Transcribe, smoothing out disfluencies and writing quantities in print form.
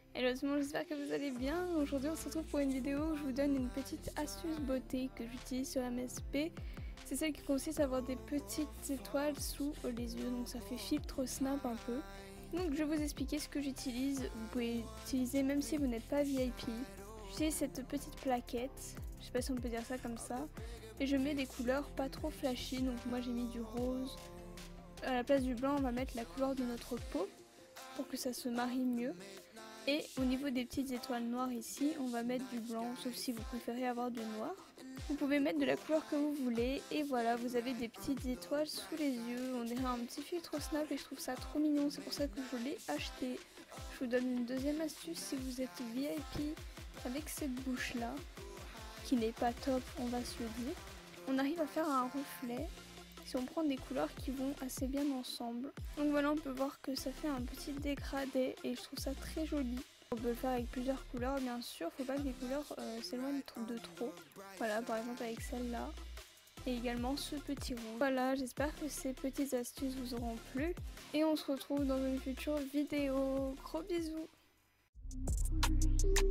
Hello tout le monde, j'espère que vous allez bien. Aujourd'hui on se retrouve pour une vidéo où je vous donne une petite astuce beauté que j'utilise sur MSP. C'est celle qui consiste à avoir des petites étoiles sous les yeux, donc ça fait filtre snap un peu. Donc je vais vous expliquer ce que j'utilise, vous pouvez utiliser même si vous n'êtes pas VIP. J'utilise cette petite plaquette, je sais pas si on peut dire ça comme ça, et je mets des couleurs pas trop flashy, donc moi j'ai mis du rose. À la place du blanc on va mettre la couleur de notre peau pour que ça se marie mieux. Et au niveau des petites étoiles noires ici, on va mettre du blanc, sauf si vous préférez avoir du noir. Vous pouvez mettre de la couleur que vous voulez et voilà, vous avez des petites étoiles sous les yeux. On dirait un petit filtre snap et je trouve ça trop mignon, c'est pour ça que je l'ai acheté. Je vous donne une deuxième astuce si vous êtes VIP avec cette bouche là, qui n'est pas top, on va se le dire. On arrive à faire un reflet si on prend des couleurs qui vont assez bien ensemble. Donc voilà, on peut voir que ça fait un petit dégradé et je trouve ça très joli. On peut le faire avec plusieurs couleurs bien sûr, faut pas que les couleurs s'éloignent de trop. Voilà, par exemple avec celle-là et également ce petit rouge. Voilà, j'espère que ces petites astuces vous auront plu et on se retrouve dans une future vidéo. Gros bisous.